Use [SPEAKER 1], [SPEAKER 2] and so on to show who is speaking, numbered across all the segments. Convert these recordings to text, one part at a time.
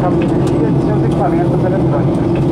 [SPEAKER 1] cabo de energia de seus equipamentos eletrônicos.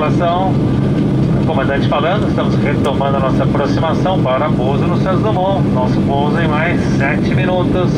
[SPEAKER 2] observação. Comandante falando, estamos retomando a nossa aproximação para pouso no Santos Dumont. Nosso pouso em mais 7 minutos.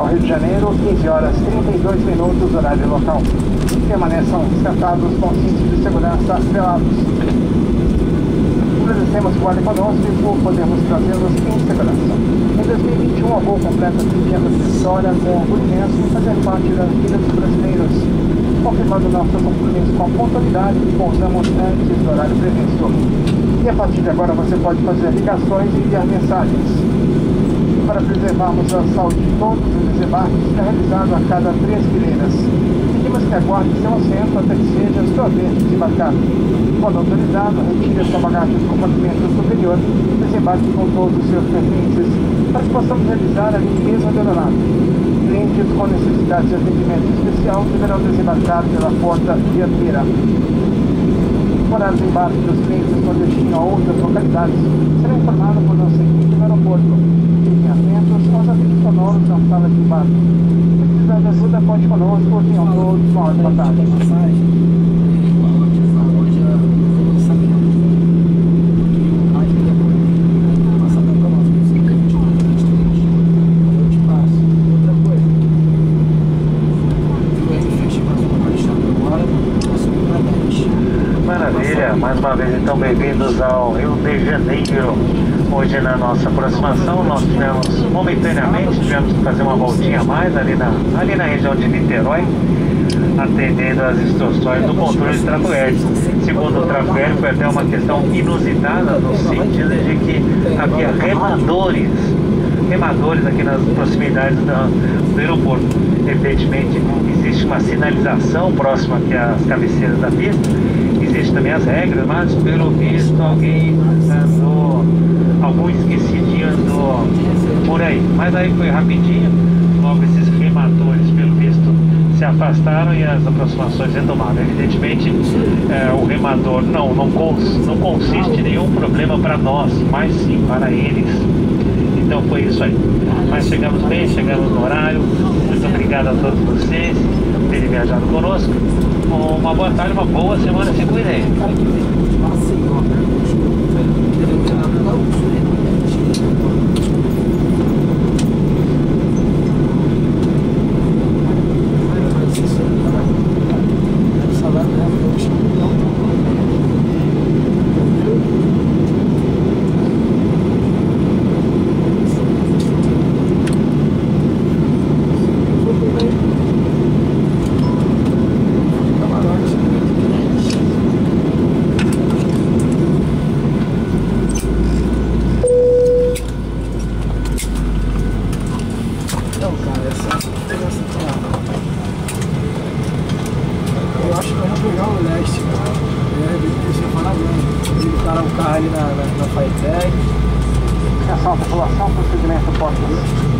[SPEAKER 1] Rio de Janeiro, 15 horas 32 minutos, horário local. Permaneçam sentados com cintos de segurança velados. Agradecemos que guardem conosco e por podermos trazê-los em segurança. Em 2021, a Gol completa 30 anos de história com orgulho imenso em fazer parte da vida dos brasileiros. Confirmando nosso compromisso com a pontualidade, pousamos antes do horário previsto. E a partir de agora você pode fazer ligações e enviar mensagens. Para preservarmos a saúde de todos, o desembarque será realizado a cada 3 fileiras. Pedimos que aguarde seu assento até que seja sua vez de desembarcar. Quando autorizado, retire sua bagagem do compartimento superior e desembarque com todos os seus pertences para que possamos realizar a limpeza da aeronave. Clientes com necessidade de atendimento especial deverão desembarcar pela porta dianteira. Horário de embarque dos clientes com destino a outras localidades será informado por nossa equipe no aeroporto. Fiquem atentos aos avisos sonoros na sala de embarque. Se precisar de ajuda, conte conosco. Tenham todos uma ótima tarde.
[SPEAKER 2] Maravilha, mais uma vez então bem-vindos ao Rio de Janeiro. Hoje na nossa aproximação nós tivemos que fazer uma voltinha a mais ali na região de Niterói, atendendo às instruções do controle de tráfego aéreo. Segundo o tráfego aéreo, foi até uma questão inusitada no sentido de que havia remadores aqui nas proximidades do aeroporto. Evidentemente existe uma sinalização próxima aqui às cabeceiras da pista, existem também as regras, mas pelo visto algum esquecidinho andou por aí. Mas aí foi rapidinho, logo esses remadores pelo visto se afastaram e as aproximações retomaram. Evidentemente o remador não consiste em nenhum problema para nós, mas sim para eles. Então foi isso aí. Mas chegamos bem, chegamos no horário. Muito obrigado a todos vocês por terem viajado conosco. Uma boa tarde, uma boa semana, se cuidem.
[SPEAKER 3] Eu acho que eu vou pegar o leste, cara. Deixa eu falar mesmo. Ele parar o carro ali na Fitec.
[SPEAKER 1] Atenção, população, procedimento pós